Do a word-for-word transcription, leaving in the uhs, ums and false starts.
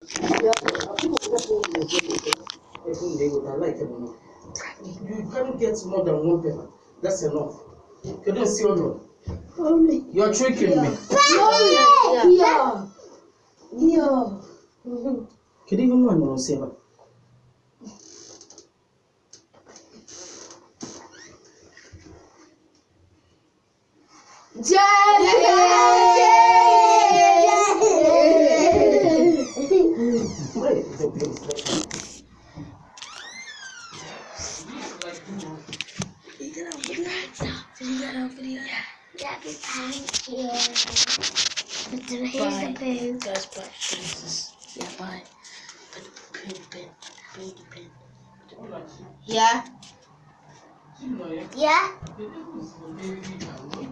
Yeah, people like it. You can't get more than one paper. That's enough. You don't see all. You're tricking me. Yeah. Yeah. Yeah. Can you even know say that? Bye. Guys, bye. Jesus. Yeah, bye. Put the pin, pin, pin, pin. Yeah. Yeah.